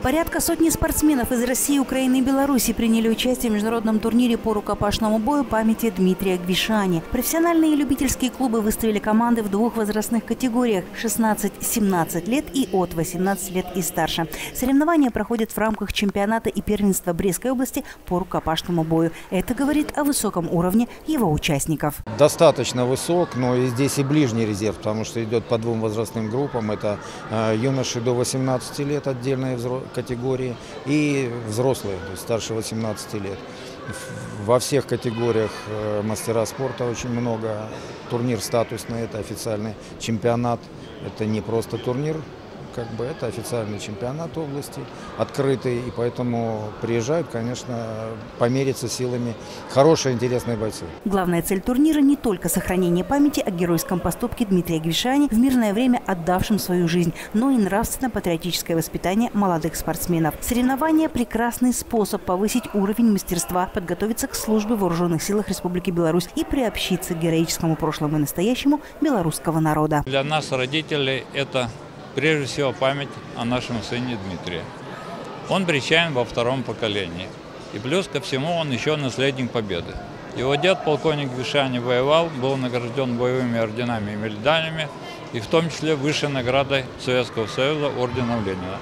Порядка сотни спортсменов из России, Украины и Беларуси приняли участие в международном турнире по рукопашному бою памяти Дмитрия Гвишани. Профессиональные и любительские клубы выставили команды в двух возрастных категориях – 16-17 лет и от 18 лет и старше. Соревнования проходят в рамках чемпионата и первенства Брестской области по рукопашному бою. Это говорит о высоком уровне его участников. Достаточно высок, но и здесь и ближний резерв, потому что идет по двум возрастным группам. Это юноши до 18 лет, отдельные категории, и взрослые, то есть старше 18 лет. Во всех категориях мастера спорта очень много. Турнир статусный, это официальный чемпионат, это не просто турнир, это официальный чемпионат области, открытый, и поэтому приезжают, конечно, помериться силами хорошие, интересные бойцы. Главная цель турнира – не только сохранение памяти о геройском поступке Дмитрия Гвишани, в мирное время отдавшем свою жизнь, но и нравственно-патриотическое воспитание молодых спортсменов. Соревнования – прекрасный способ повысить уровень мастерства, подготовиться к службе в вооруженных силах Республики Беларусь и приобщиться к героическому прошлому и настоящему белорусского народа. Для нас, родителей, это прежде всего память о нашем сыне Дмитрии. Он брестчанин во втором поколении. И плюс ко всему он еще наследник победы. Его дед, полковник Гвишани, воевал, был награжден боевыми орденами и медалями, и в том числе высшей наградой Советского Союза орденом Ленина.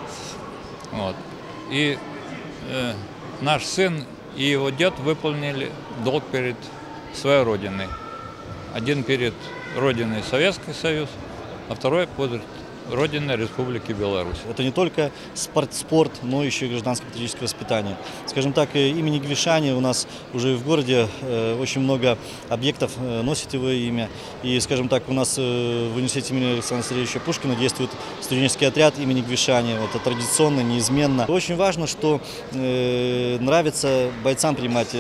И наш сын и его дед выполнили долг перед своей родиной. Один перед родиной Советский Союз, а второй перед Родина Республики Беларусь. Это не только спорт, но еще и гражданско-патриотическое воспитание. Скажем так, имени Гвишани у нас уже в городе очень много объектов носит его имя. И, скажем так, у нас в университете имени Александра Сергеевича Пушкина действует студенческий отряд имени Гвишани. Это традиционно, неизменно. Очень важно, что нравится бойцам принимать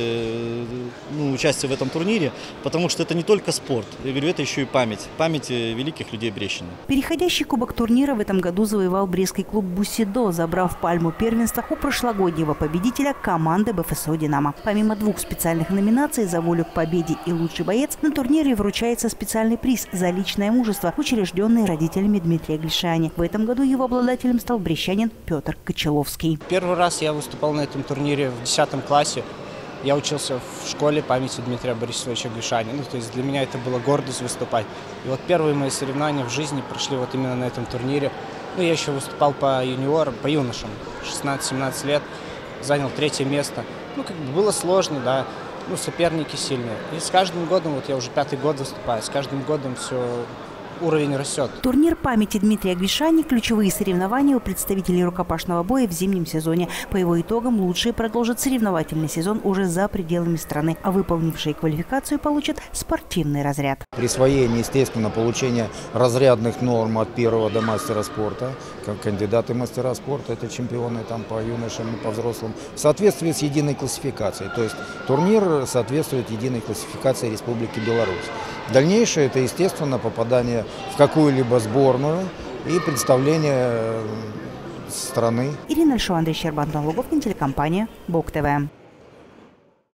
участие в этом турнире, потому что это не только спорт. Я говорю, это еще и память великих людей Брестщины. Переходящий кубок турнира в этом году завоевал брестский клуб «Бусидо», забрав пальму первенства у прошлогоднего победителя команды БФСО «Динамо». Помимо двух специальных номинаций за волю к победе и лучший боец, на турнире вручается специальный приз за личное мужество, учрежденный родителями Дмитрия Гвишани. В этом году его обладателем стал брестчанин Петр Кочеловский. Первый раз я выступал на этом турнире в 10 классе. Я учился в школе памяти Дмитрия Борисовича Гвишани. То есть для меня это была гордость выступать. И первые мои соревнования в жизни прошли именно на этом турнире. Я еще выступал по юниорам, по юношам, 16-17 лет, занял 3-е место. Было сложно, да, соперники сильные. И с каждым годом, я уже 5-й год выступаю, с каждым годом уровень растет. Турнир памяти Дмитрия Гвишани – ключевые соревнования у представителей рукопашного боя в зимнем сезоне. По его итогам лучшие продолжат соревновательный сезон уже за пределами страны, а выполнившие квалификацию получат спортивный разряд. Присвоение, естественно, получение разрядных норм от первого до мастера спорта, как кандидаты мастера спорта, это чемпионы по юношам и по взрослым, в соответствии с единой классификацией. То есть турнир соответствует единой классификации Республики Беларусь. Дальнейшее – это, естественно, попадание в какую-либо сборную и представление страны. Ирина Альшо, Андрей Щербан, Луговкин, телекомпания БОК ТВ.